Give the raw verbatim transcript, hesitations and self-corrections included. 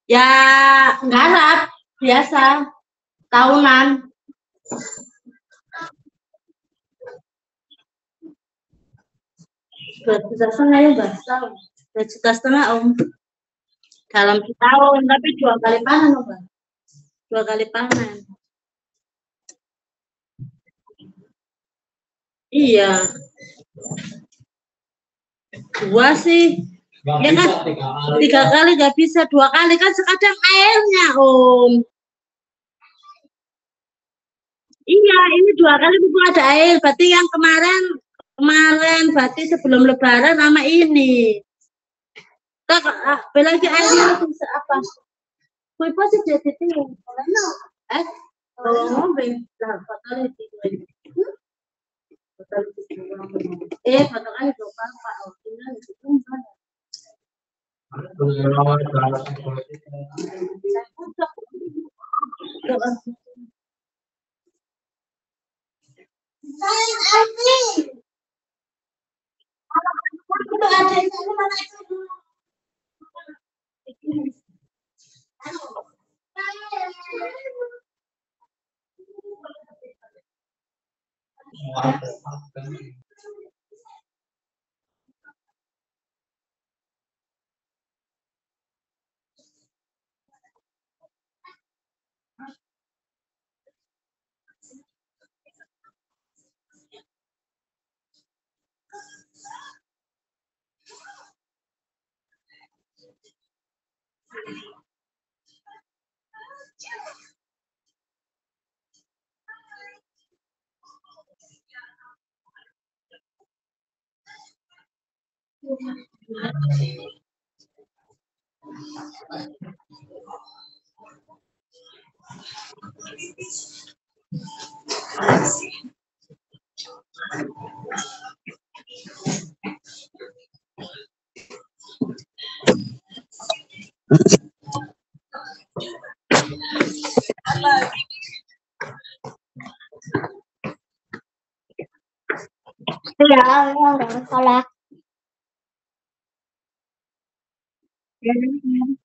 Ya nggarap biasa tahunan. Dua juta setengah ya mbak, dua juta setengah om. Dalam setahun, tapi dua kali panen om mbak, dua kali panen. Iya. Dua sih. Gak ya kan tiga kali, tiga kali nggak bisa, dua kali kan sekadang airnya om. Iya, ini dua kali mumpung ada air. Berarti yang kemarin kemarin berarti sebelum Lebaran sama ini. Tak bela lagi airnya bisa apa? Kue pasti jadi tinggi. Eh, kalau ngomong lah, bakal itu. Eh, bakal itu apa? Oh, tinggal itu kan. Ya, ya, salah.